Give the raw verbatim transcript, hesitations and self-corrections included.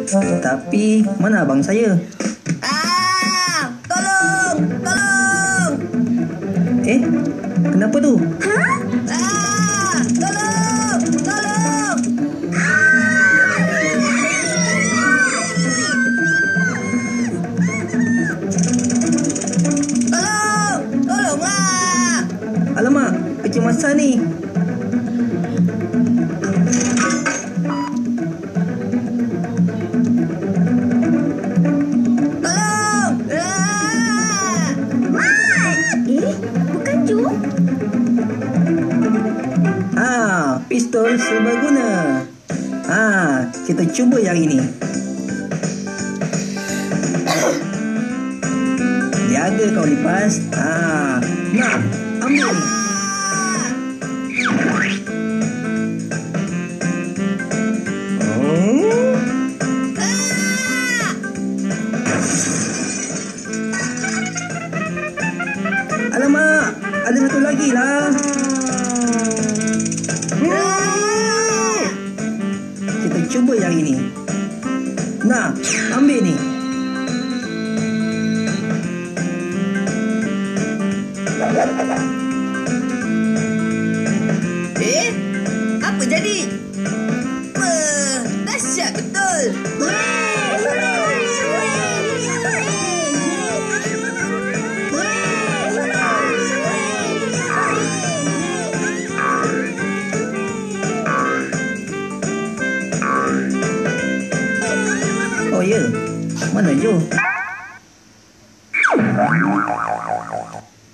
Tapi mana abang saya? Ah, tolong, tolong. Eh, kenapa tu? Ah, tolong, tolong. Tolong, tolonglah. Alamak, kecemasan ni. Tolong. Ah. Eh, bukan Ju. Ah, pistol serbaguna. Ah, kita cuba yang ini. Jaga kau lipas. Ah, nak ambil. Oh. Alamak, ada satu lagi lah. Hmm. Kita cuba yang ini. Nah, ambil ni. Eh, apa jadi? Wah, dahsyat betul. Oh ya, mana Jo?